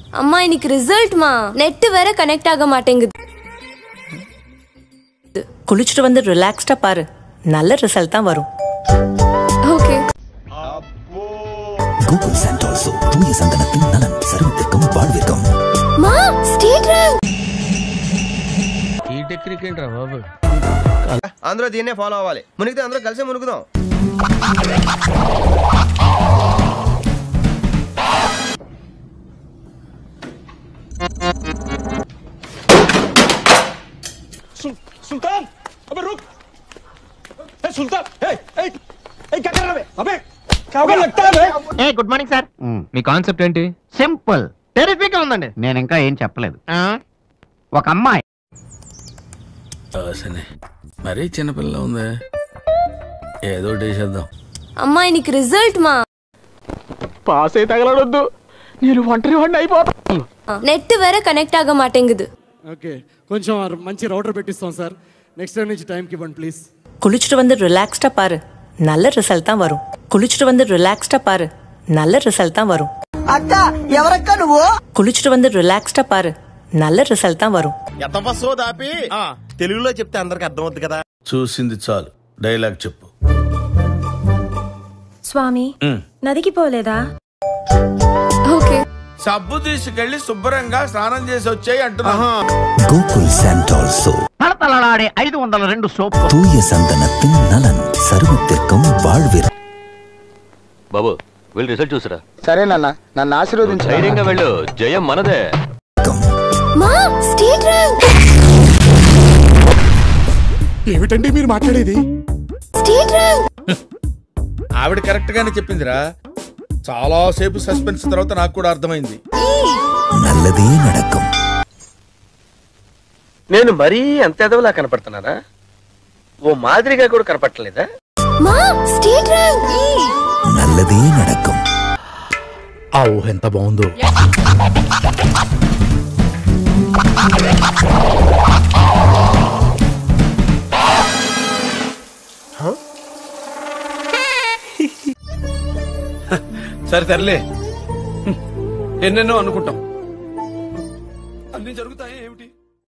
அம்மா இன்னைக்கு ரிசல்ட்மா நெட் வேற கனெக்ட் ஆக மாட்டேங்குது. குளிச்சுட்டு வந்து ரிலாக்ஸ்டா பாரு, நல்ல ரிசல்ட் தான் வரும். ஓகே. கூகுள் சாண்டோல்சோ தூய சந்தனத்தின் நலன் சருமத்திற்கும் வாழ்விற்கும். மா ஸ்டேட் ரேங்க் ఈ టెక్నిక్ ఏంట్రా బాబు? అందరూ దీన్నే ఫాలో అవ్వాలి. మునిగితే అందరూ కలిసి మునుగుదాం. सुल्तान अबे रुक। ए सुल्तान ए ए ए क्या कर रहा है अबे? क्या लगता है बे? ఏ గుడ్ మార్నింగ్ సార్. మీ కాన్సెప్ట్ ఏంటి? సింపుల్ టెరిఫిక్ గా ఉందండి. నేను ఇంకా ఏం చెప్పలేదు. ఒక అమ్మాయి మరీ చిన్నపిల్ల ఉంది, ఏదో చేసేద్దాం. అమ్మా இன்னைக்கு రిజల్ట్మా పాస్ అయితే తగలడొద్దు, నేను ఒంటరి వాడిని అయిపోతా. నెట్ వేర కనెక్ట్ ఆగ మాటేంగుదు. ఓకే, కొంచెం మంచి రౌటర్ పెట్టిస్తాం సార్. నెక్స్ట్ టైం నుంచి టైంకి ఇవ్వండి ప్లీజ్. குளிச்சுட்டு வந்து ரிலாக்ஸ்டா பாரு, நல்ல ரிசல்ட் தான் வரும். குளிச்சுட்டு வந்து ரிலாக்ஸ்டா பாரு, நல்ல ரிசல்ட் தான் வரும். అక్క ఎవరక్క నువ్వు? குளிச்சுட்டு வந்து రిలాక్స్டా పారు, நல்ல రిజల్ట్ தான் వரும். ఎంతపసో దాపి తెలుగులో చెప్తే అందరికి అర్థమవుతుంది కదా. చూసింది చాలు, డైలాగ్ చెప్పు. స్వామి నదికి పోలేదా? ఓకే. సబ్బు తీసుకెళ్లి శుభ్రంగా స్నానం చేసి వచ్చాయి అంటున్నా. கூகுள் சாண்டோல்சோ తలతలలాడే 502 సోప్ தூய சந்தனத்தின் நலன் சருமத்திற்கும் வாழ்விற்கும். బాబు వెళ్ళి రిజల్ట్ చూసిరా. సరే నాన్న, నన్ను ఆశీర్వదించు. ధైర్యంగా వెళ్ళు, జయం మనదే. మా స్టేట్ ర్యాంక్. ఏమిటండి మీరు మాట్లాడేది? State rank. ఆవిడ కరెక్ట్ గానే చెప్పిందిరా. చాలా సేపు సస్పెన్స్ తర్వాత నాకు కూడా అర్థమైంది. நல்லதே நடக்கும். నేను మరీ అంత ఎదవలా కనపడుతున్నారా? ఓ మాదిరిగా కూడా కనపడలేదా? మా స్టేట్ ర్యాంక్. நல்லதே நடக்கும். ఆ ఊహ ఎంత బాగుందో. సరే సర్లే, ఎన్నెన్నో అనుకుంటాం, అన్ని జరుగుతాయి ఏమిటి?